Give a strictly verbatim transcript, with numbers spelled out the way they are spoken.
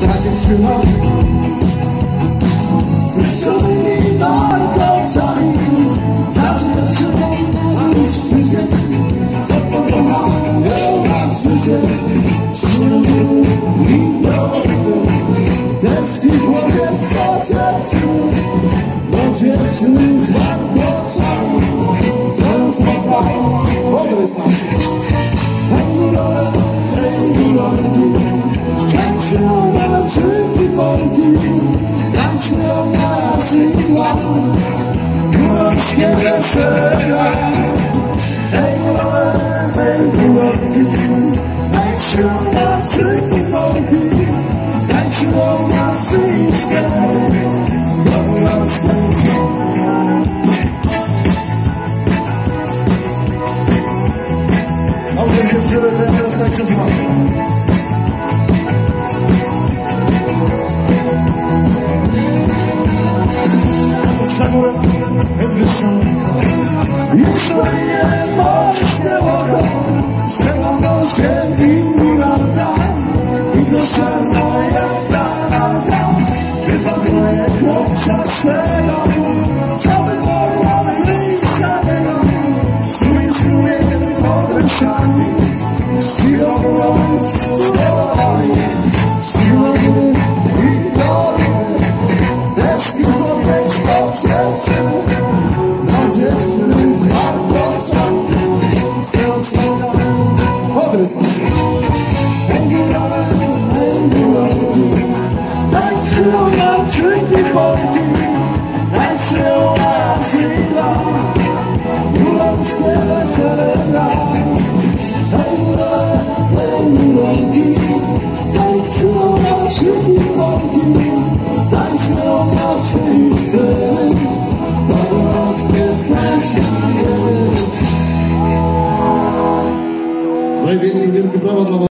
Ta dziewczyna z myślonymi warkowcami zaczyna się na już przyjdzie, co pokocha ją na krzyże. Ślubu i drogi, tęskni chłopiec do dziewczyny, do dziewczyny z warkowcami, co ją spotkają. Dobry sam. Tańczył na wszystkich porty, tańczył na syła, górskie wesela. Hej, hej, hej, tańczył na wszystkich porty, tańczył na syjskie, górskie. Dobrze, dziewczyny, teraz tańczę z wami. I swoje polskie oko, strzelono się i urada, i do szarna jak tarada, wypaduje chłopca swego, co było bliskanego, szuje, szuje pod rysami, siłą rąk, sterowanie, siłą i doby, deski chłopiec pod sercem. Tańczył na wszystkich porty, tańczył na syla, górskie wesela. Tańczył na wszystkich porty, tańczył na wszystkie, górskie wesela. Najwięcej wielkie brawa dla